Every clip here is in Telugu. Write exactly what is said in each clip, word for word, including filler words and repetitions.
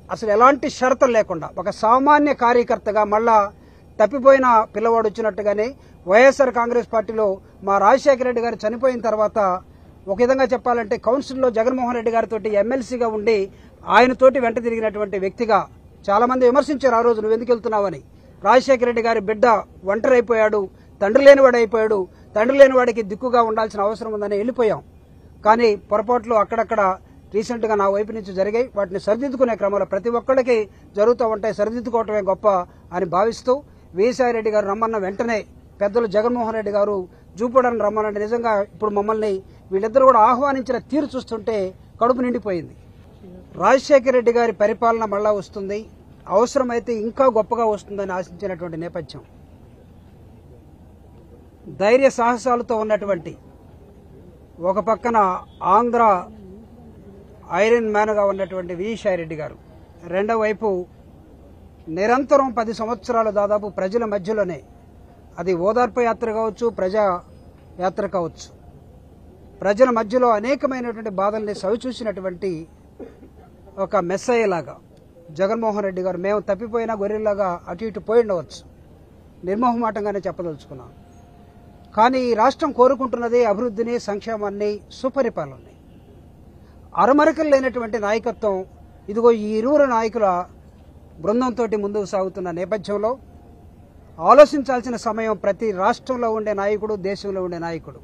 అసలు ఎలాంటి షరతులు లేకుండా ఒక సామాన్య కార్యకర్తగా మళ్ళా తప్పిపోయిన పిల్లవాడు వచ్చినట్టుగానే వైఎస్ఆర్ కాంగ్రెస్ పార్టీలో మా రాజశేఖర రెడ్డి గారు చనిపోయిన తర్వాత ఒక విధంగా చెప్పాలంటే కౌన్సిల్లో జగన్మోహన్ రెడ్డి గారితో ఎమ్మెల్సీగా ఉండి ఆయనతోటి వెంట తిరిగినటువంటి వ్యక్తిగా చాలా మంది విమర్శించారు. ఆ రోజు నువ్వు ఎందుకు వెళ్తున్నావని. రాజశేఖర రెడ్డి గారి బిడ్డ ఒంటరి అయిపోయాడు, తండ్రి లేనివాడు అయిపోయాడు, తండ్రి లేనివాడికి దిక్కుగా ఉండాల్సిన అవసరం ఉందని వెళ్ళిపోయాం. కానీ పొరపాట్లు అక్కడక్కడ రీసెంట్గా నా వైపు నుంచి జరిగాయి. వాటిని సరిదిద్దుకునే క్రమంలో ప్రతి ఒక్కళ్ళకి జరుగుతూ ఉంటాయి, సరిదిద్దుకోవటమే గొప్ప అని భావిస్తూ విజయసాయి రెడ్డి గారు రమ్మన్న వెంటనే పెద్దలు జగన్మోహన్ రెడ్డి గారు జూపడాన్ని రమ్మనంటే నిజంగా ఇప్పుడు మమ్మల్ని వీళ్ళిద్దరూ కూడా ఆహ్వానించిన తీరు చూస్తుంటే కడుపు నిండిపోయింది. రాజశేఖర రెడ్డి గారి పరిపాలన మళ్ళా వస్తుంది, అవసరమైతే ఇంకా గొప్పగా వస్తుందని ఆశించినటువంటి నేపథ్యం. ధైర్య సాహసాలతో ఉన్నటువంటి ఒక పక్కన ఆంధ్ర ఐరన్ మ్యాన్గా ఉన్నటువంటి విజయసాయి రెడ్డి గారు, రెండో వైపు నిరంతరం పది సంవత్సరాలు దాదాపు ప్రజల మధ్యలోనే, అది ఓదార్పు యాత్ర కావచ్చు, ప్రజా యాత్ర కావచ్చు, ప్రజల మధ్యలో అనేకమైనటువంటి బాధల్ని సవిచూసినటువంటి ఒక మెస్సయ్యలాగా జగన్మోహన్ రెడ్డి గారు మేము తప్పిపోయినా గొర్రెల్లాగా అటు ఇటు పోయి ఉండవచ్చు, నిర్మోహమాటంగానే చెప్పదలుచుకున్నాం. కానీ ఈ రాష్ట్రం కోరుకుంటున్నది అభివృద్ధిని, సంక్షేమాన్ని, సుపరిపాలనని. అరమరికలు లేనటువంటి నాయకత్వం ఇదిగో ఈ ఇరువురు నాయకుల బృందంతో ముందుకు సాగుతున్న నేపథ్యంలో ఆలోచించాల్సిన సమయం ప్రతి రాష్ట్రంలో ఉండే నాయకుడు, దేశంలో ఉండే నాయకుడు.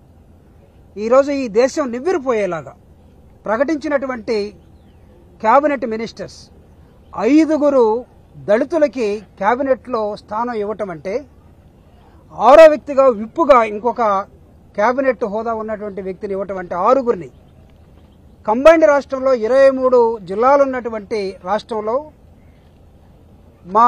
ఈరోజు ఈ దేశం నివ్వెరపోయేలాగా ప్రకటించినటువంటి క్యాబినెట్ మినిస్టర్స్ ఐదుగురు దళితులకి క్యాబినెట్లో స్థానం ఇవ్వటం అంటే, ఆరో వ్యక్తిగా విప్పుగా ఇంకొక క్యాబినెట్ హోదా ఉన్నటువంటి వ్యక్తిని ఇవ్వటం అంటే, ఆరుగురిని కంబైన్డ్ రాష్ట్రంలో ఇరవై మూడు జిల్లాలున్నటువంటి రాష్ట్రంలో మా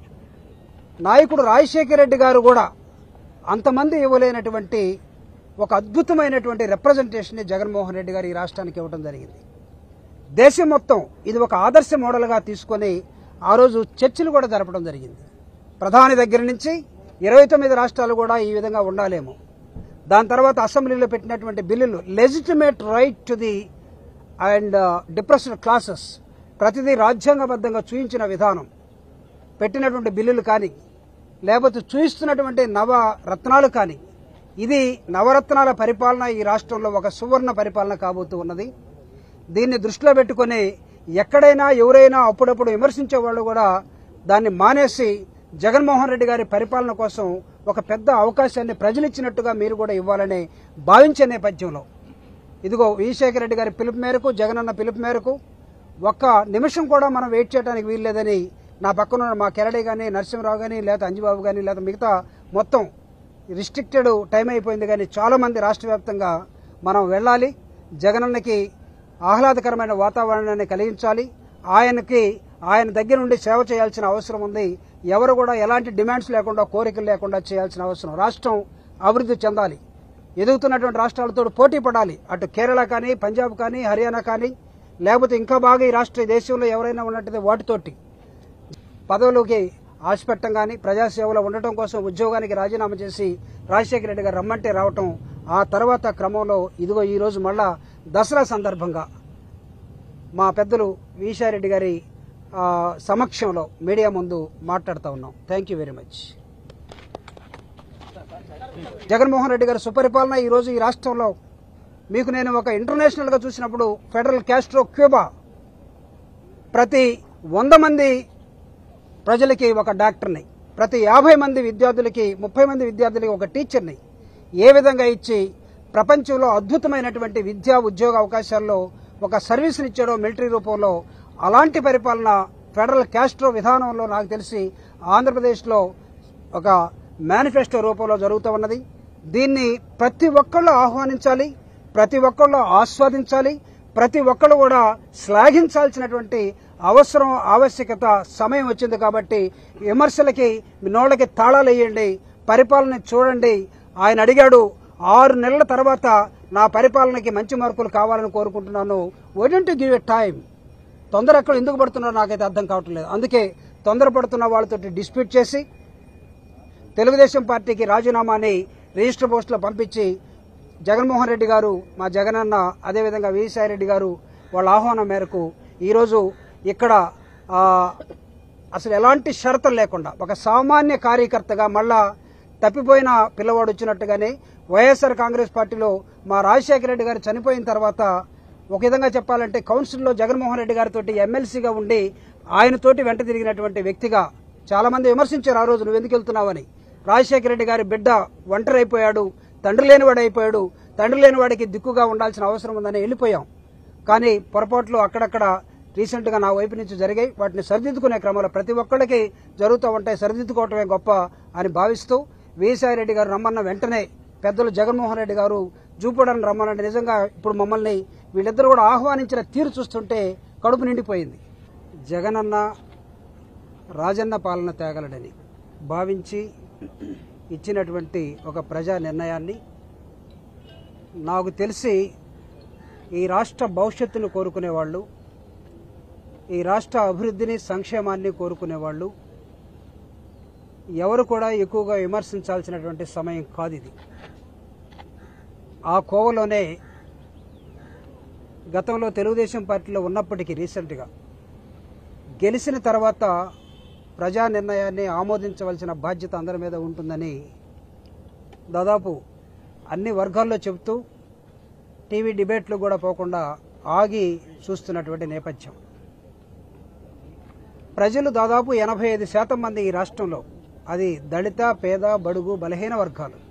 నాయకుడు రాజశేఖర రెడ్డి గారు కూడా అంతమంది ఇవ్వలేనటువంటి ఒక అద్భుతమైనటువంటి రిప్రజెంటేషన్ జగన్మోహన్ రెడ్డి గారు ఈ రాష్ట్రానికి ఇవ్వడం జరిగింది. దేశం మొత్తం ఇది ఒక ఆదర్శ మోడల్గా తీసుకొని ఆ రోజు చర్చలు కూడా జరపడం జరిగింది. ప్రధాని దగ్గర నుంచి ఇరవై తొమ్మిది రాష్ట్రాలు కూడా ఈ విధంగా ఉండాలేమో. దాని తర్వాత అసెంబ్లీలో పెట్టినటువంటి బిల్లులు legitimate right to the and depressed classes, ప్రతిదీ రాజ్యాంగబద్ధంగా చూయించిన విధానం, పెట్టినటువంటి బిల్లులు కానీ లేకపోతే చూయిస్తున్నటువంటి నవరత్నాలు కానీ, ఇది నవరత్నాల పరిపాలన ఈ రాష్ట్రంలో ఒక సువర్ణ పరిపాలన కాబోతూ ఉన్నది. దీన్ని దృష్టిలో పెట్టుకుని ఎక్కడైనా ఎవరైనా అప్పుడప్పుడు విమర్శించే వాళ్ళు కూడా దాన్ని మానేసి జగన్మోహన్ రెడ్డి గారి పరిపాలన కోసం ఒక పెద్ద అవకాశాన్ని ప్రజలిచ్చినట్టుగా మీరు కూడా ఇవ్వాలని భావించే నేపథ్యంలో ఇదిగో విజయసాయి రెడ్డి గారి పిలుపు మేరకు, జగనన్న పిలుపు మేరకు ఒక్క నిమిషం కూడా మనం వెయిట్ చేయడానికి వీల్లేదని నా పక్కన మా కెరడి కానీ, నరసింహరావు కానీ, లేదా అంజిబాబు కానీ, లేదా మిగతా మొత్తం రిస్ట్రిక్టెడ్ టైం అయిపోయింది కానీ చాలా మంది రాష్ట్ర వ్యాప్తంగా మనం వెళ్ళాలి, జగనన్నకి ఆహ్లాదకరమైన వాతావరణాన్ని కలిగించాలి, ఆయనకి ఆయన దగ్గర నుండి సేవ చేయాల్సిన అవసరం ఉంది. ఎవరు కూడా ఎలాంటి డిమాండ్స్ లేకుండా, కోరికలు లేకుండా చేయాల్సిన అవసరం. రాష్ట్రం అభివృద్ధి చెందాలి, ఎదుగుతున్నటువంటి రాష్ట్రాలతో పోటీ పడాలి. అటు కేరళ కానీ, పంజాబ్ కానీ, హర్యానా కానీ, లేకపోతే ఇంకా బాగా ఈ రాష్ట్ర దేశంలో ఎవరైనా ఉన్నట్టయితే వాటితోటి పదవులకి ఆశపెట్టం కానీ, ప్రజాసేవలో ఉండటం కోసం ఉద్యోగానికి రాజీనామా చేసి రాజశేఖర రెడ్డి గారు రమ్మంటే రావటం, ఆ తర్వాత క్రమంలో ఇదిగో ఈరోజు మళ్ళా దసరా సందర్భంగా మా పెద్దలు విజయసాయి రెడ్డి గారి సమక్షంలో మీడియా ముందు మాట్లాడుతూ ఉన్నాం. Thank you very much. Jaganmohan Reddy గారి సుపరిపాలన ఈరోజు ఈ రాష్ట్రంలో మీకు నేను ఒక ఇంటర్నేషనల్గా చూసినప్పుడు ఫెడరల్ క్యాస్ట్రో క్యూబా ప్రతి వంద మంది ప్రజలకి ఒక డాక్టర్ని, ప్రతి యాభై మంది విద్యార్థులకి, ముప్పై మంది విద్యార్థులకి ఒక టీచర్ని ఏ విధంగా ఇచ్చి ప్రపంచంలో అద్భుతమైనటువంటి విద్యా ఉద్యోగ అవకాశాల్లో ఒక సర్వీస్ని ఇచ్చాడో మిలిటరీ రూపంలో, అలాంటి పరిపాలన ఫెడరల్ క్యాస్ట్రో విధానంలో నాకు తెలిసి ఆంధ్రప్రదేశ్లో ఒక మేనిఫెస్టో రూపంలో జరుగుతూ ఉన్నది. దీన్ని ప్రతి ఒక్కళ్ళు ఆహ్వానించాలి, ప్రతి ఒక్కళ్ళు ఆస్వాదించాలి, ప్రతి ఒక్కళ్ళు కూడా శ్లాఘించాల్సినటువంటి అవసరం, ఆవశ్యకత, సమయం వచ్చింది. కాబట్టి విమర్శలకి మీ నోళ్ళకి తాళాలు వేయండి, పరిపాలన చూడండి. ఆయన అడిగాడు ఆరు నెలల తర్వాత నా పరిపాలనకి మంచి మార్కులు కావాలని కోరుకుంటున్నాను. Why don't you give a time? తొందర ఎక్కడ ఎందుకు పడుతున్నారో నాకైతే అర్థం కావట్లేదు. అందుకే తొందరపడుతున్న వాళ్ళతో డిస్ప్యూట్ చేసి తెలుగుదేశం పార్టీకి రాజీనామాని రిజిస్టర్ పోస్టులో పంపించి జగన్మోహన్ రెడ్డి గారు, మా జగనన్న, అదేవిధంగా విజయసాయి రెడ్డి గారు వాళ్ళ ఆహ్వానం మేరకు ఈరోజు ఇక్కడ అసలు ఎలాంటి షరతులు లేకుండా ఒక సామాన్య కార్యకర్తగా మళ్ళా తప్పిపోయిన పిల్లవాడు వచ్చినట్టుగానే వైఎస్ఆర్ కాంగ్రెస్ పార్టీలో మా రాజశేఖర రెడ్డి గారు చనిపోయిన తర్వాత ఒక విధంగా చెప్పాలంటే కౌన్సిల్లో జగన్మోహన్ రెడ్డి గారితో ఎమ్మెల్సీగా ఉండి ఆయనతోటి వెంట తిరిగినటువంటి వ్యక్తిగా చాలా మంది విమర్శించారు. ఆ రోజు నువ్వు ఎందుకు వెళ్తున్నావని. రాజశేఖర రెడ్డి గారి బిడ్డ ఒంటరి అయిపోయాడు, తండ్రి లేనివాడు అయిపోయాడు, తండ్రి లేనివాడికి దిక్కుగా ఉండాల్సిన అవసరం ఉందని వెళ్ళిపోయాం. కానీ పొరపాట్లు అక్కడక్కడ రీసెంట్గా నా వైపు నుంచి జరిగాయి. వాటిని సరిదిద్దుకునే క్రమంలో ప్రతి ఒక్కళ్ళకి జరుగుతూ ఉంటాయి, సరిదిద్దుకోవటమే గొప్ప అని భావిస్తూ విజయసాయి రెడ్డి గారు రమ్మన్న వెంటనే పెద్దలు జగన్మోహన్ రెడ్డి గారు జూపడని రమ్మనంటే నిజంగా ఇప్పుడు మమ్మల్ని వీళ్ళిద్దరూ కూడా ఆహ్వానించిన తీరు చూస్తుంటే కడుపు నిండిపోయింది. జగనన్న రాజన్న పాలన తేగలడని భావించి ఇచ్చినటువంటి ఒక ప్రజా నిర్ణయాన్ని నాకు తెలిసి ఈ రాష్ట్ర భవిష్యత్తును కోరుకునేవాళ్ళు, ఈ రాష్ట్ర అభివృద్ధిని సంక్షేమాన్ని కోరుకునేవాళ్ళు ఎవరు కూడా ఎక్కువగా విమర్శించాల్సినటువంటి సమయం కాదు ఇది. ఆ కోవలోనే గతంలో తెలుగుదేశం పార్టీలో ఉన్నప్పటికీ రీసెంట్గా గెలిచిన తర్వాత ప్రజా నిర్ణయాన్ని ఆమోదించవలసిన బాధ్యత అందరి మీద ఉంటుందని దాదాపు అన్ని వర్గాల్లో చెబుతూ టీవీ డిబేట్లు కూడా పోకుండా ఆగి చూస్తున్నటువంటి నేపథ్యం. ప్రజలు దాదాపు ఎనభై ఐదు శాతం మంది ఈ రాష్ట్రంలో, అది దళిత, పేద, బడుగు, బలహీన వర్గాలు